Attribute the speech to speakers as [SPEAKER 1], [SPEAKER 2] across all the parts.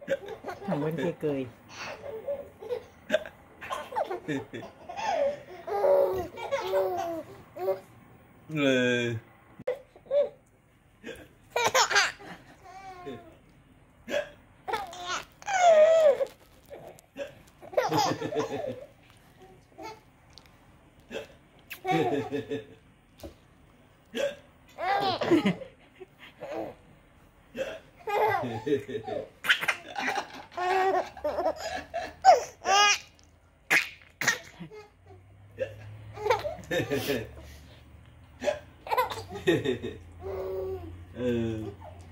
[SPEAKER 1] Thằng bên kia cười.
[SPEAKER 2] Ừ. Ừ.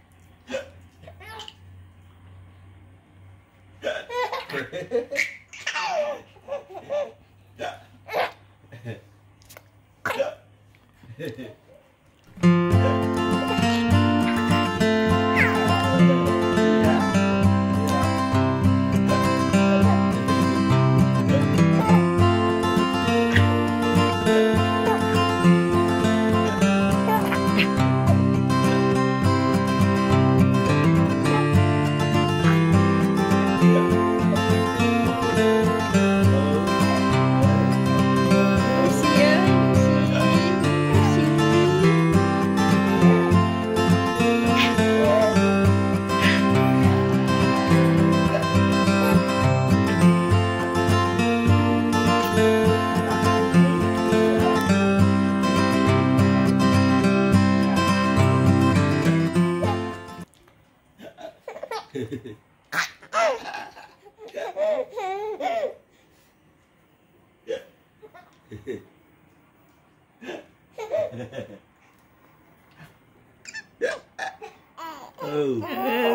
[SPEAKER 2] Ừ.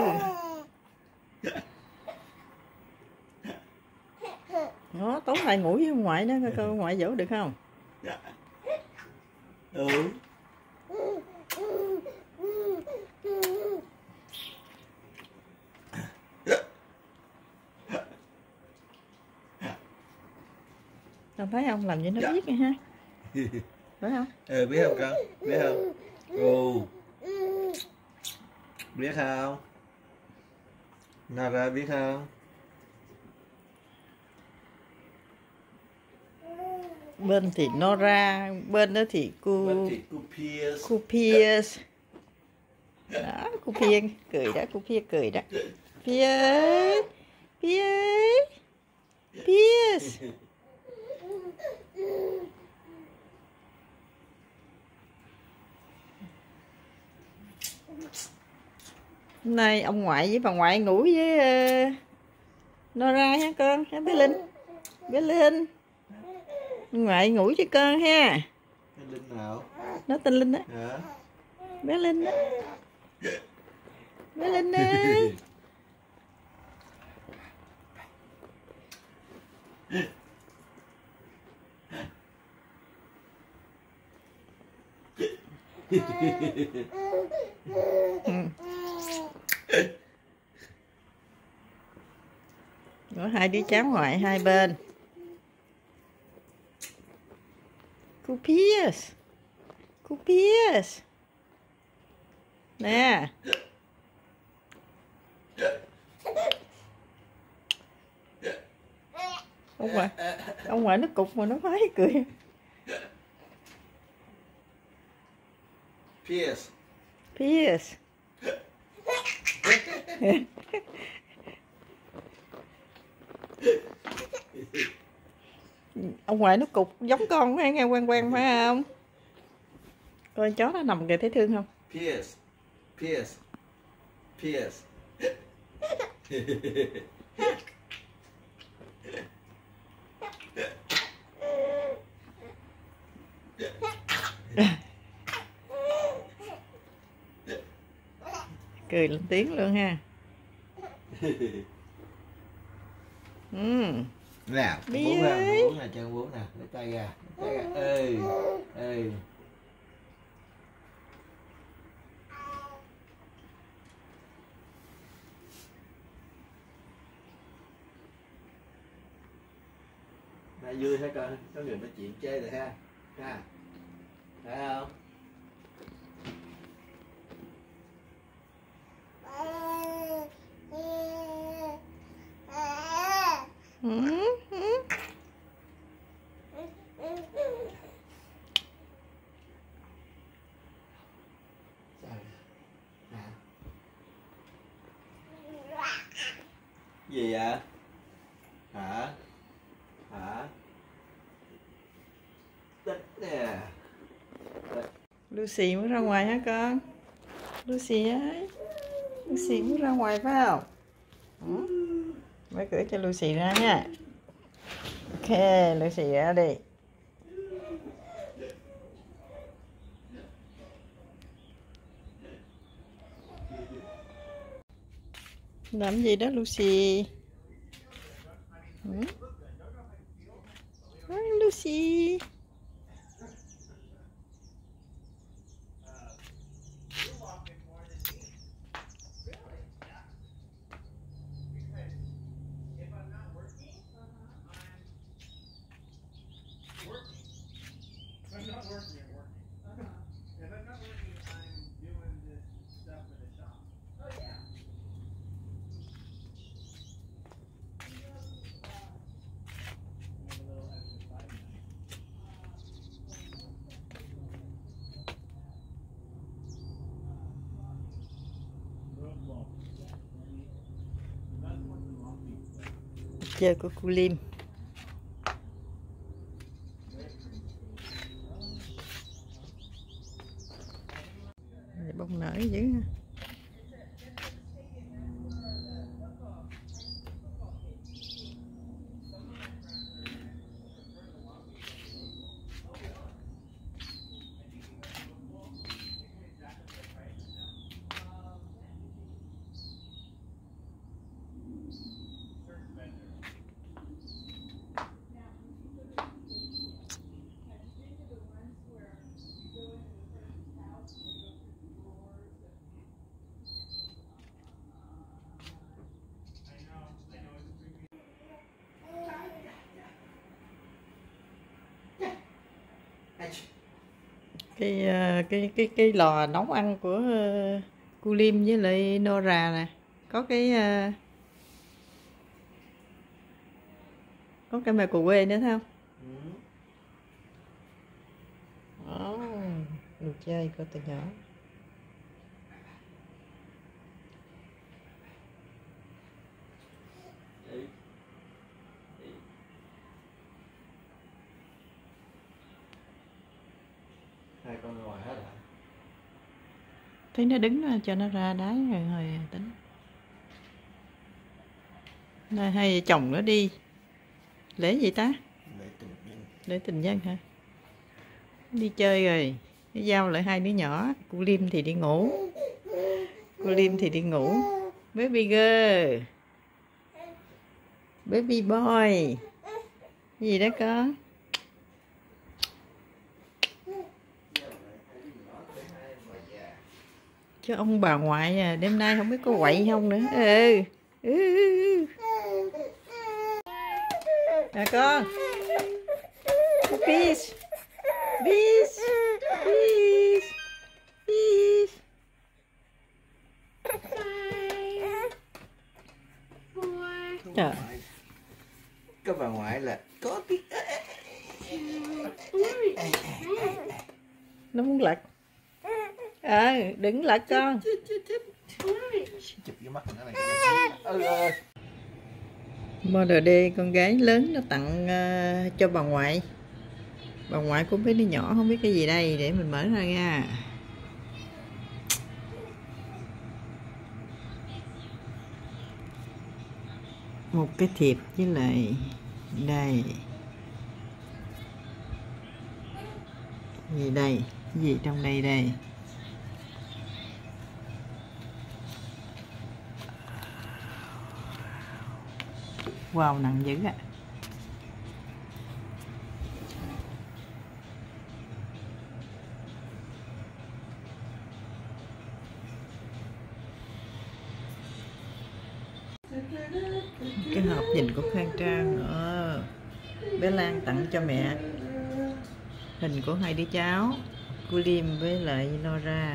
[SPEAKER 1] Nó tối nay ngủ với ông ngoại đó, coi ông ngoại dỗ được không?
[SPEAKER 2] Ừ.
[SPEAKER 1] Con thấy không, làm gì nó biết nha ha, phải không?
[SPEAKER 2] Ừ, biết không con? Biết không? Ừ. Biết không? Nara biết không?
[SPEAKER 1] Bên thì Nora, bên đó thì
[SPEAKER 2] Bên thì Pierce.
[SPEAKER 1] cô Pierce. Đó, cô Pierce cười đó, cô Pierce cười đó. Pierce, Pierce, Pierce. Hôm nay ông ngoại với bà ngoại ngủ với Nora ha con, ha bé Linh. Bé Linh. Ông ngoại ngủ với con ha.
[SPEAKER 2] Tên Linh nào?
[SPEAKER 1] Nó tên Linh đó.
[SPEAKER 2] Hả?
[SPEAKER 1] Bé Linh đó. Bé Linh ơi. Có hai đứa cháu ngoại hai bên. Cô Pierce. Cô Pierce. Nè. Ông ngoại nó cục mà nó khoái cười.
[SPEAKER 2] Pierce.
[SPEAKER 1] Pierce. Ông ngoại nó cục giống con phải nghe, quen quen phải không? Coi chó nó nằm kìa, thấy thương không?
[SPEAKER 2] Pierce. Pierce. Pierce.
[SPEAKER 1] Cười lên tiếng luôn ha.
[SPEAKER 2] Nào, bố ra, bố nè, chân bố nè, lấy tay ra, lấy tay ra. Ê, ê. Nay vui hả con? Có người nói chuyện chơi rồi ha, ha, phải không? Gì vậy? Hả? Hả? Đất nè.
[SPEAKER 1] Lucy muốn ra ngoài hả con? Lucy ơi, Lucy muốn ra ngoài phải không? Mới cửa cho Lucy ra nha. Ok, Lucy ra đi. Làm gì đó Lucy? Lucy. Chơi của cô Lim. Bông nở dữ ha. Cái lò nấu ăn của cô Lim với lại Nora nè, có cái microwave nữa thấy không? Đồ chơi của tụi nhỏ.
[SPEAKER 2] Hai con ngoài hết hả?
[SPEAKER 1] Thấy nó đứng đó, cho nó ra đáy rồi tính. Này, hai vợ chồng nó đi lễ gì ta? Lễ tình nhân hả? Đi chơi rồi, cái giao lại hai đứa nhỏ. Cô Lim thì đi ngủ. Baby girl, baby boy, cái gì đó con? Chứ ông bà ngoại đêm nay không biết có quậy không nữa. Nè con. Peace. Trời.
[SPEAKER 2] Các bà ngoại là có tiếng.
[SPEAKER 1] Nó muốn lật. Đừng lật con.
[SPEAKER 2] Chụp cái mắt nó này.
[SPEAKER 1] Mother Day con gái lớn nó tặng cho bà ngoại. Bà ngoại cũng biết đứa nhỏ không biết cái gì đây, để mình mở ra nha. Một cái thiệp với lại đây. Gì đây? Gì trong đây đây? Wow, nặng dữ ạ. Cái hộp nhìn cũng khang trang nữa. Bé Lan tặng cho mẹ hình của hai đứa cháu, cô Lim với lại Nora.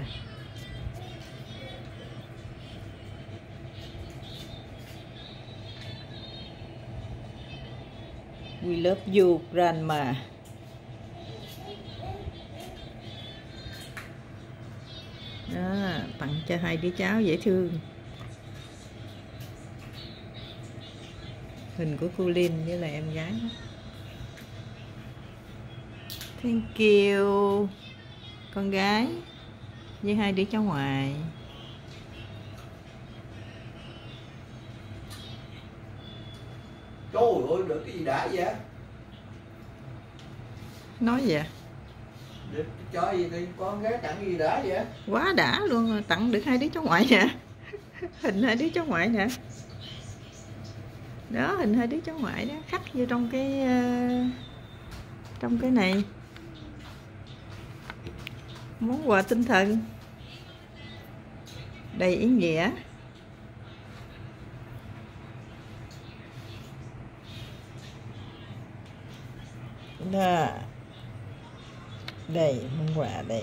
[SPEAKER 1] We love you, grandma. Đó, tặng cho hai đứa cháu dễ thương. Hình của cô Linh với là em gái đó. Thank you con gái với hai đứa cháu ngoại.
[SPEAKER 2] Trời ơi, được cái gì đã vậy?
[SPEAKER 1] Nói vậy
[SPEAKER 2] Được cho gì thì con gái tặng gì đã vậy?
[SPEAKER 1] quá đã luôn, tặng được hai đứa cháu ngoại nè. Hình hai đứa cháu ngoại nè, đó hình hai đứa cháu ngoại đó, khắc vô trong cái này, món quà tinh thần đầy ý nghĩa. Đó, đây món quà đây.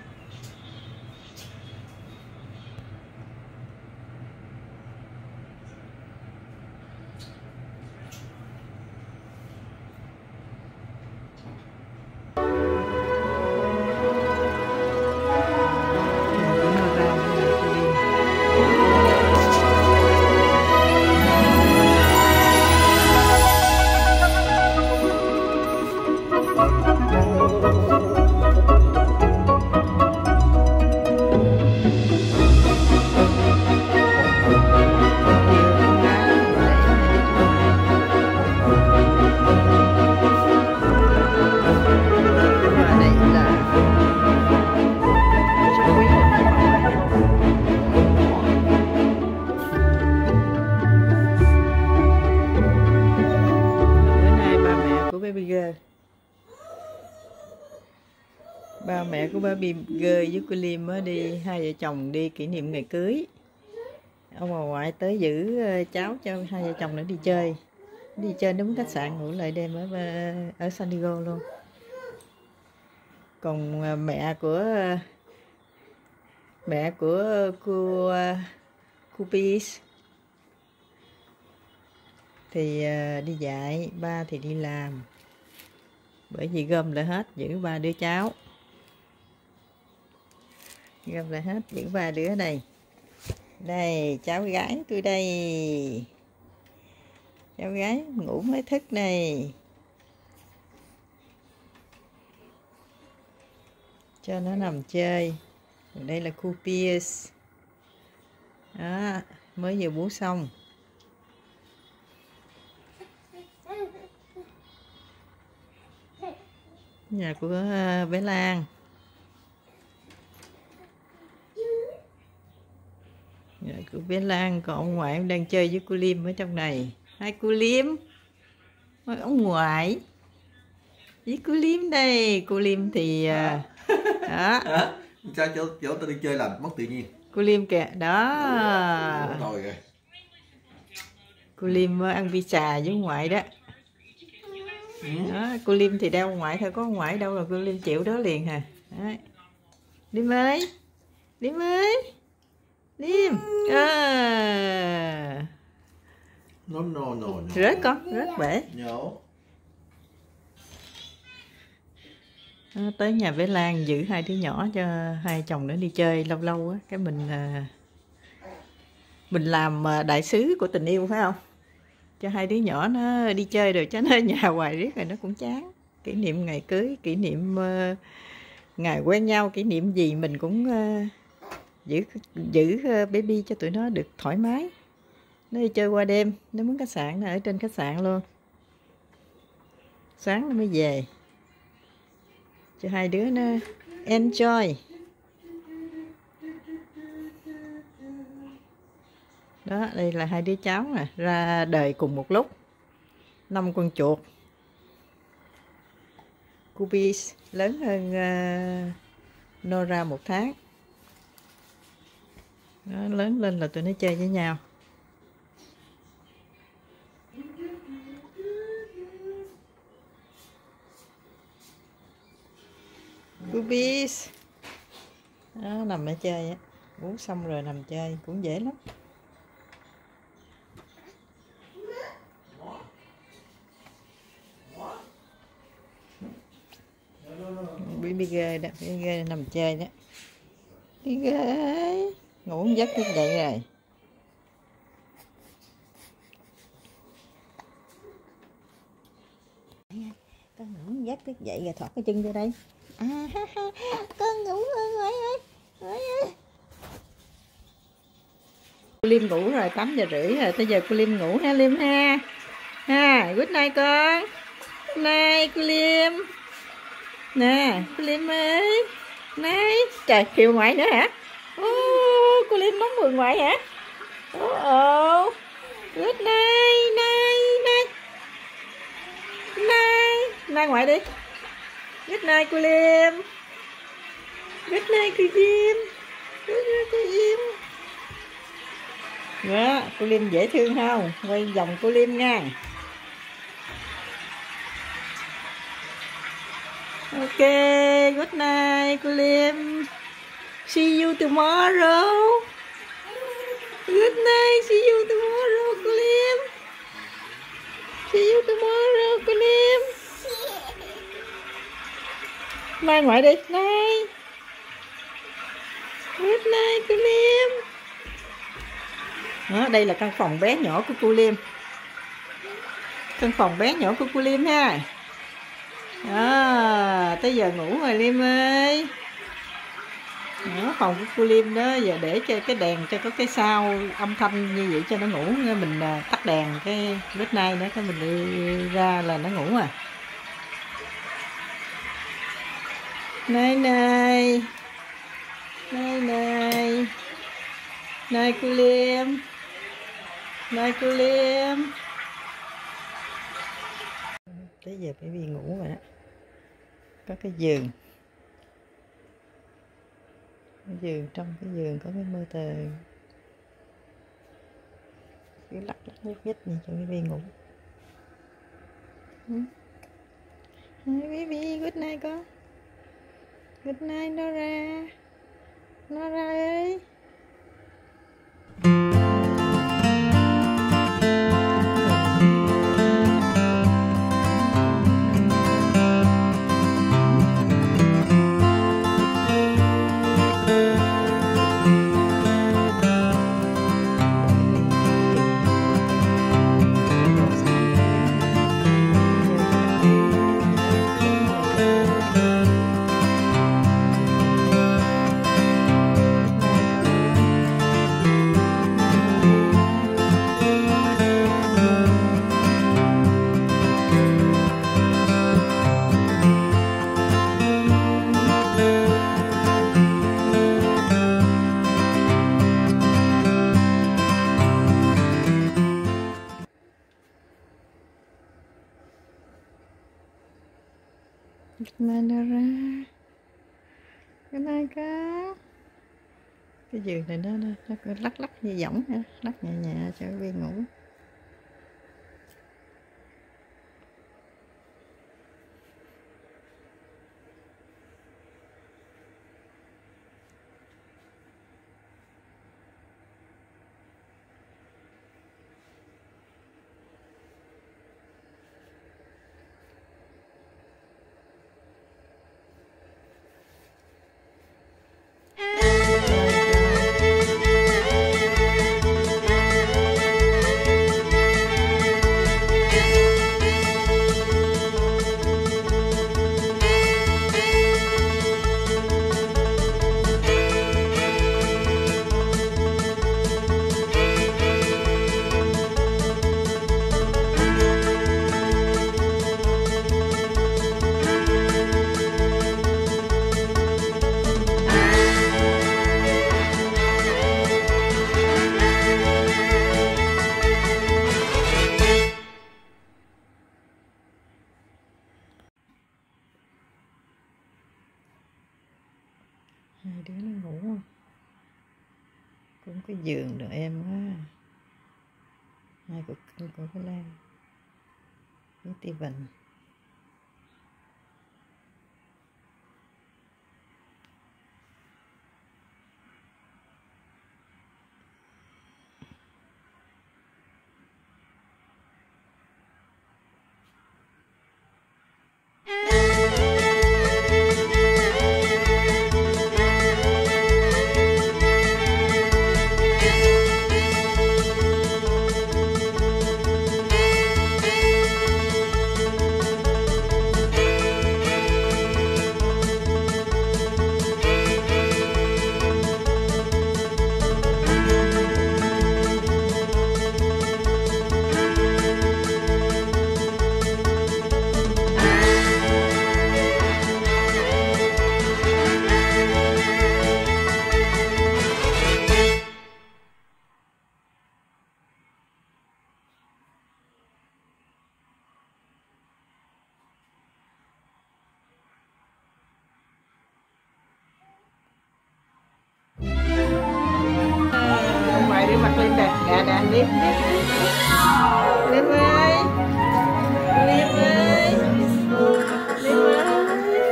[SPEAKER 1] Ba mẹ của Baby Girl với cô Liêm mới đi, hai vợ chồng đi kỷ niệm ngày cưới. Ông bà ngoại tới giữ cháu cho hai vợ chồng nữa đi chơi. Đi chơi đến khách sạn ngủ lại đêm ở San Diego luôn. Còn mẹ của cô Peace thì đi dạy, ba thì đi làm. Bởi vì gom lại hết giữ ba đứa cháu. Gom lại hết giữ ba đứa ở đây. Đây cháu gái tôi đây. Cháu gái ngủ mới thức này. Cho nó nằm chơi. Đây là cô Pierce. Đó, mới vừa bú xong. Nhà của bé Lan. Nhà của bé Lan, còn ông ngoại em đang chơi với cô Liêm ở trong này. Hai cô Liêm. Ông ngoại với cô Liêm đây. Cô Liêm thì đó.
[SPEAKER 2] Sao chỗ tôi đi chơi làm mất tự nhiên.
[SPEAKER 1] Cô Liêm kìa, đó.
[SPEAKER 2] Rồi rồi.
[SPEAKER 1] Cô Liêm ăn pizza với ngoại đó. Đó, cô Liêm thì đeo ngoại thôi, có ngoại đâu là cô Liêm chịu đó liền hả. Đấy. Liêm ơi, Liêm ơi, Liêm.
[SPEAKER 2] No.
[SPEAKER 1] Rớt con, rớt bể.
[SPEAKER 2] No.
[SPEAKER 1] Tới nhà bé Lan giữ hai đứa nhỏ cho hai chồng nó đi chơi lâu lâu á, cái mình làm đại sứ của tình yêu phải không? Cho hai đứa nhỏ nó đi chơi rồi, chứ nó ở nhà hoài riết rồi nó cũng chán. Kỷ niệm ngày cưới, kỷ niệm ngày quen nhau, kỷ niệm gì mình cũng giữ baby cho tụi nó được thoải mái. Nó đi chơi qua đêm, nó muốn khách sạn, nó ở trên khách sạn luôn. Sáng nó mới về. Cho hai đứa nó enjoy. Đó, đây là hai đứa cháu nè, ra đời cùng một lúc. 5 con chuột. Cubis lớn hơn Nora 1 tháng. Đó, lớn lên là tụi nó chơi với nhau. Cubis. Đó, nằm ở chơi á. Uống xong rồi nằm chơi cũng dễ lắm. Baby girl đó, baby girl nằm chơi đó. Baby girl ngủ giấc thức dậy rồi. Con ngủ giấc thức dậy rồi thọt cái chân vô đây. Con ngủ rồi ơi. Cô Liêm ngủ rồi, 8:30 rồi, tới giờ cô Liêm ngủ ha Liêm ha. Good night con. Good night cô Liêm. Nè, cô Liêm ơi. Này, trời, kêu ngoại nữa hả? Cô Liêm nóng người ngoại hả? Good night, night ngoại đi. Good night cô Liêm. Good night cô Liêm. Good night cô Liêm. Đó, cô Liêm dễ thương không? Quay vòng cô Liêm nha. Ok, good night cô Liêm. See you tomorrow. Good night, see you tomorrow cô Liêm. See you tomorrow cô Liêm. Mai ngoại đi. Night. Good night cô Liêm. Đó, đây là căn phòng bé nhỏ của cô Liêm. Căn phòng bé nhỏ của cô Liêm ha. Tới giờ ngủ rồi Liêm ơi. Đó, phòng của cô Liêm đó, giờ để cho cái đèn cho có cái sao âm thanh như vậy cho nó ngủ. Mình tắt đèn cái good night nữa, cái mình đi ra là nó ngủ à. Này cô Liêm. Này cô Liêm. Tới giờ baby ngủ rồi đó. Có cái giường. Trong cái giường có cái mơ tờ. Cứ lắc nhích như cho baby ngủ. Hi baby, good night con. Good night Nora. Nora ơi. Nora. Cái này cá. Cái giường này nó lắc như võng ha, lắc nhẹ nhẹ cho baby ngủ. Hai đứa nó ngủ không? Cũng cái giường rồi em quá. Hai của cái Lan với Steven. Đà Liêm Liêm ơi, Liêm ơi, Liêm ơi.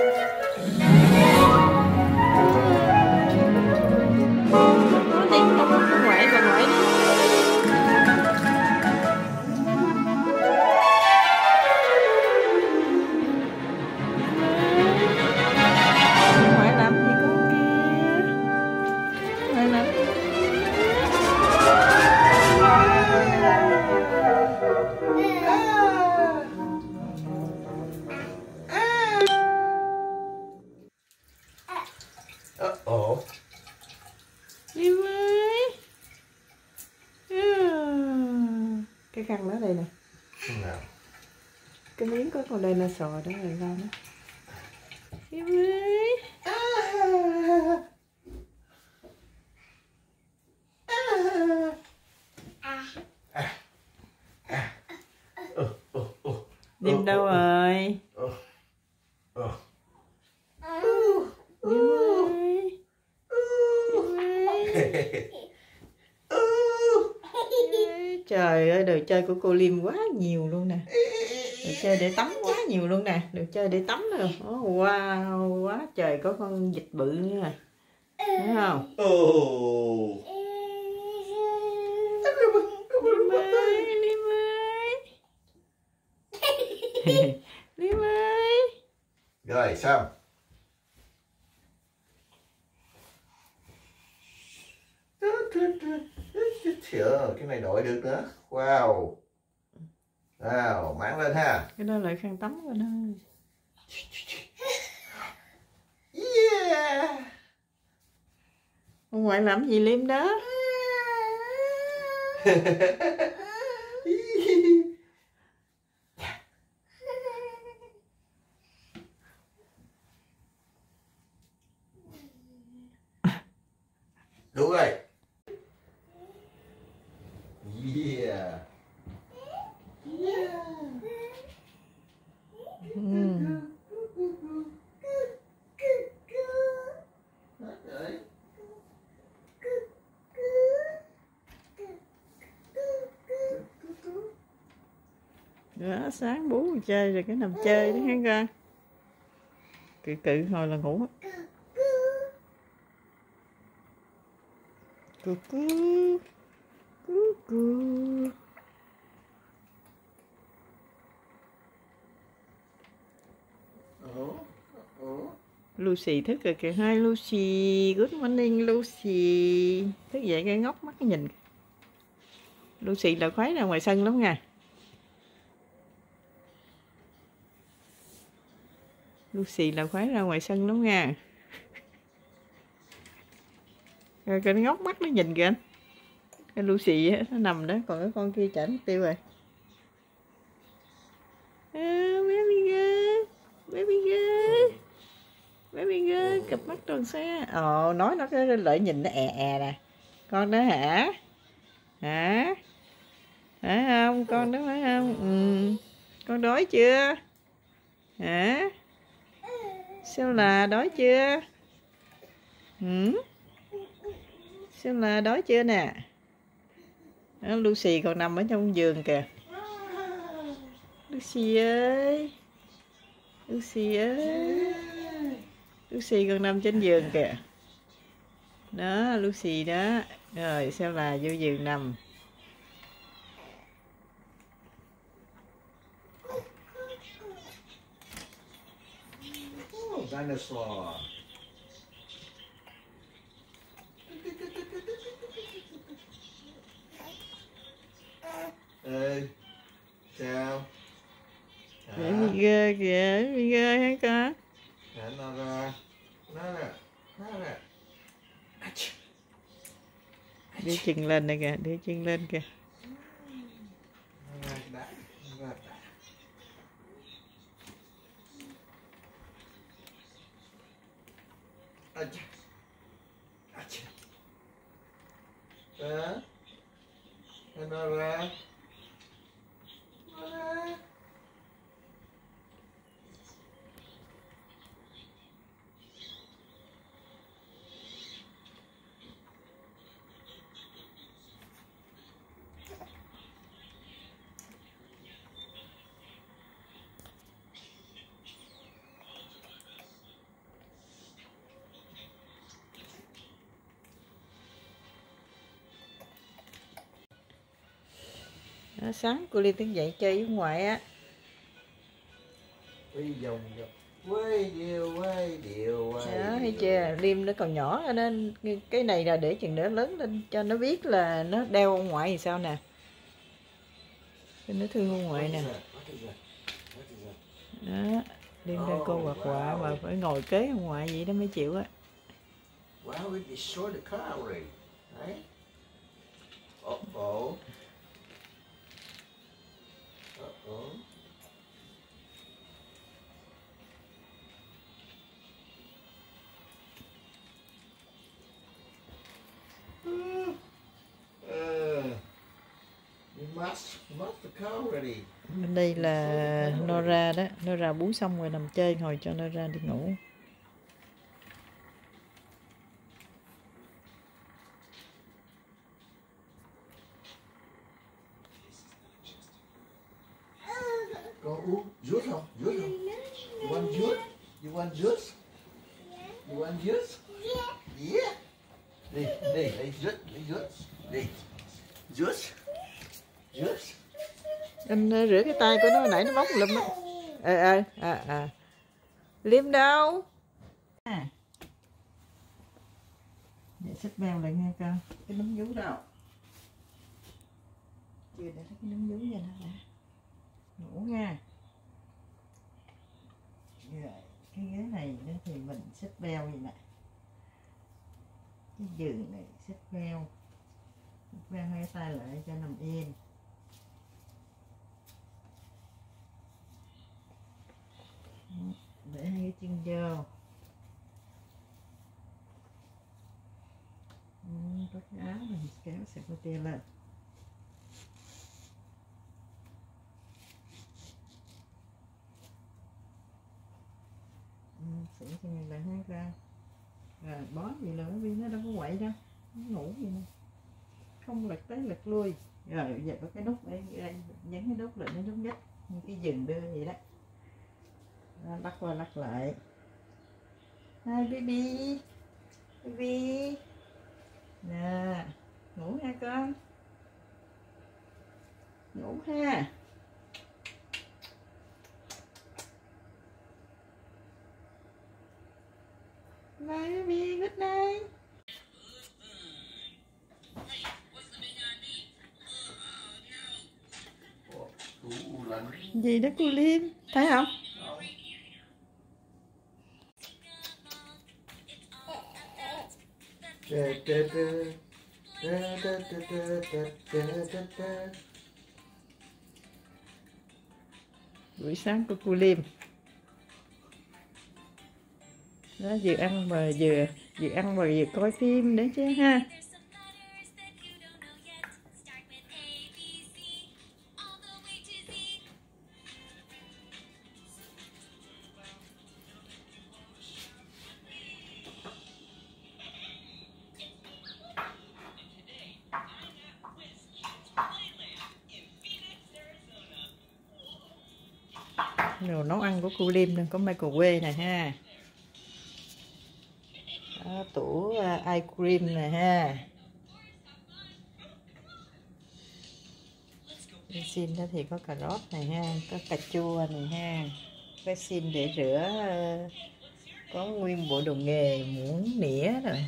[SPEAKER 1] Nó đi ông ngoại, bà ngoại đi. Ngoại làm gì con kia? Ngoại làm
[SPEAKER 2] Ồ.
[SPEAKER 1] Liêm ơi. Cái khăn đó đây nè.
[SPEAKER 2] Nào.
[SPEAKER 1] Cái miếng có con dinosaur đó rồi ra đó. Liêm ơi. Liêm đâu rồi? Liêm ơi. Trời ơi, đồ chơi của cô Liêm quá nhiều luôn nè. Đồ chơi để tắm quá nhiều luôn nè. Đồ chơi để tắm rồi. Wow, quá trời, có con vịt bự nữa rồi. Đúng không? Liêm ơi, Liêm ơi. Liêm ơi.
[SPEAKER 2] Rồi xong. Trời, cái này đội được nữa. Wow. Wow, máng lên ha.
[SPEAKER 1] Cái đó lại khăn tắm rồi đó.
[SPEAKER 2] Yeah.
[SPEAKER 1] Ông ngoại làm gì Liêm đó?
[SPEAKER 2] Đúng rồi. Yeah.
[SPEAKER 1] Đó, sáng bú chơi rồi cái nằm chơi đó thấy con. Cự cự hồi là ngủ. Cự cự. Cự cự. Lucy thức rồi kìa. Hai Lucy, good morning Lucy. Thức dậy cái ngóc mắt cái nhìn. Lucy là khoái ra ngoài sân lắm nha. Lucy là khoái ra ngoài sân lắm nha. Rồi cái nó ngóc mắt nó nhìn kìa anh. Cái Lucy á, nó nằm đó, còn cái con kia chạy mất tiêu rồi. Baby girl, baby girl, baby girl, cặp mắt tròn xe. Nói nó cái lợi nhìn nó nè. Con đó hả? Hả? Phải không? Con đó phải không? Con đói chưa? Hả? Sao là đói chưa? Sao là đói chưa nè? Đó, Lucy còn nằm ở trong giường kìa. Lucy ơi, Lucy ơi, Lucy còn nằm trên giường kìa. Đó, Lucy đó. Rồi sao là vô giường nằm.
[SPEAKER 2] Dinosaur. Ê, sao?
[SPEAKER 1] Baby girl kìa, baby girl hả con?
[SPEAKER 2] Nó ra. Nó nè.
[SPEAKER 1] Đưa chân lên này kìa, đưa chân lên kìa.
[SPEAKER 2] Nó ra.
[SPEAKER 1] Sáng cô Liêm thức dậy chơi với ngoại á.
[SPEAKER 2] Quay vòng vòng. Quay đều.
[SPEAKER 1] Đó, thấy chưa? Liêm nó còn nhỏ nên cái này là để chừng nữa lớn lên cho nó biết là nó đeo ông ngoại thì sao nè. Cho nó thương ông ngoại nè. Đó, Liêm đang cô quạt quạ mà phải ngồi kế ông ngoại vậy đó mới chịu á.
[SPEAKER 2] Wow, we destroyed the car already, right? Uh-oh. Uh-oh. You must the car already.
[SPEAKER 1] Bên đây là Nora đó. Nora bú xong rồi nằm chơi, hồi cho Nora đi ngủ.
[SPEAKER 2] Có uống juice không? Juice không? You want juice? You want juice? You want juice? Yeah. Đi, lấy juice. Đi. Juice. Juice.
[SPEAKER 1] Anh rửa cái tay của nó, nãy nó bóc lum á. Liêm đâu? Vậy xích beo lại nghe con. Cái núm vú đâu? Chưa để cái núm vú cho nó đã. Ngủ nha. Rồi, cái ghế này thì mình xích beo vậy nè. Cái giường này xích beo. Xích beo hai tay lại cho nằm yên. Để hai cái chân vô. Có cái áo mình kéo sạc cô tia lên. Sửa cho mình lại hát ra. Rồi bó gì nữa vì nó đâu có quậy đâu. Nó ngủ vậy nè. Không lật tới lật lui. Rồi giờ có cái nút đây, nhấn cái nút lại nó đúng nhất. Như cái giường đưa vậy đó. Lắc qua lắc lại. Hi baby. Baby. Nè, ngủ ha con. Ngủ ha. Bye baby, good night. Gì đó cô Liêm, thấy không? Buổi sáng của cô Liêm. Đó, vừa ăn mà vừa coi phim đấy chứ ha. Đồ nấu ăn của cô Liêm nè, có microwave nè ha. Đó, tủ ice cream nè ha. Cái xin đó thì có cà rốt này ha, có cà chua này ha. Cái xin để rửa, có nguyên bộ đồ nghề, muỗng nĩa rồi.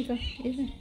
[SPEAKER 1] đi con, đi thôi.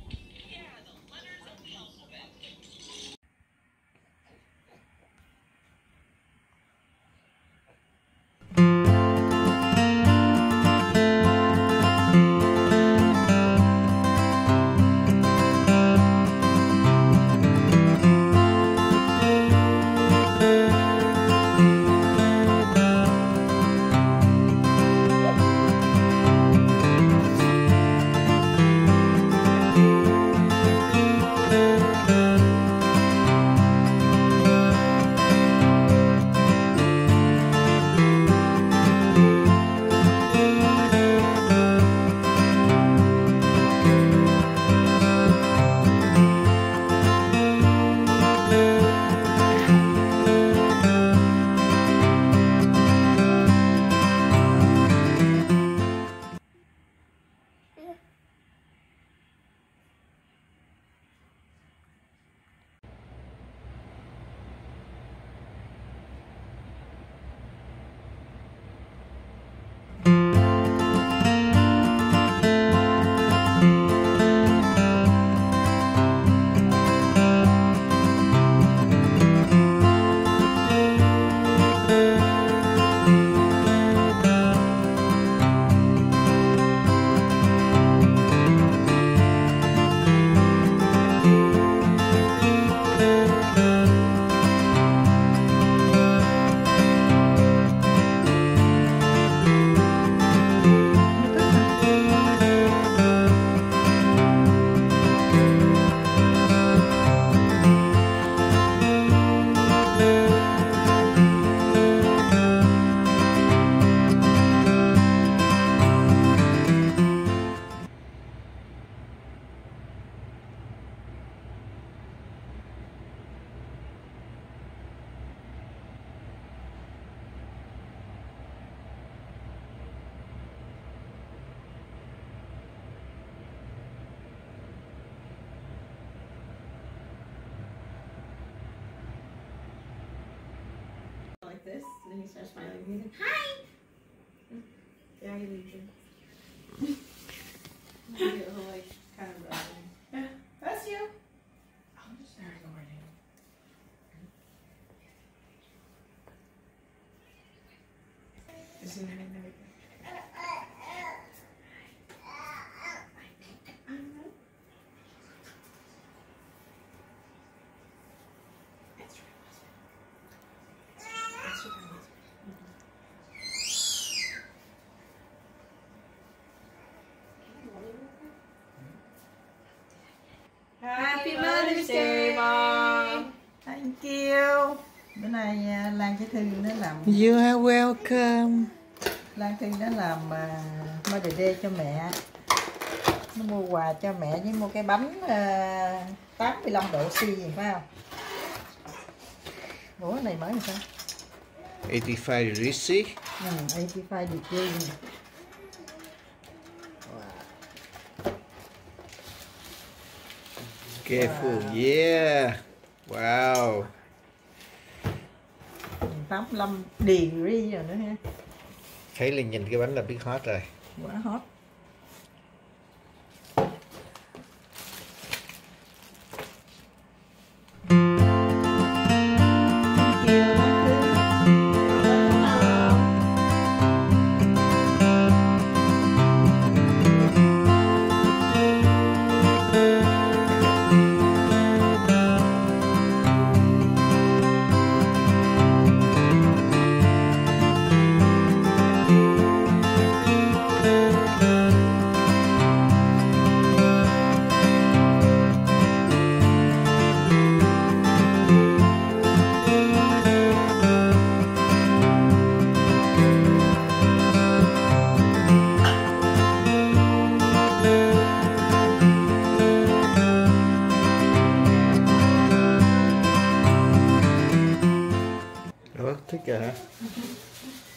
[SPEAKER 3] Like this, and then you start smiling. He's like, hi! Yeah, he leaves you. You get a little, like, kind of rubbing. Yeah, that's you. I'm just very morning. Zoom in there we go. Happy Mother's Day, Mom!
[SPEAKER 1] Thank you. Bữa nay Lan Trái Thư nó làm.
[SPEAKER 2] You are welcome.
[SPEAKER 1] Lan Thư nó làm Mother's Day cho mẹ. Nó mua quà cho mẹ với mua cái bánh 85 độ C gì phải không? Ủa này mới làm sao?
[SPEAKER 2] 85 degrees C.
[SPEAKER 1] 85 degree.
[SPEAKER 2] Careful, yeah. Wow.
[SPEAKER 1] 85 degree rồi nữa ha.
[SPEAKER 2] Thấy Linh nhìn cái bánh là biết hot rồi.
[SPEAKER 1] Quá hot.
[SPEAKER 2] Thích rồi hả?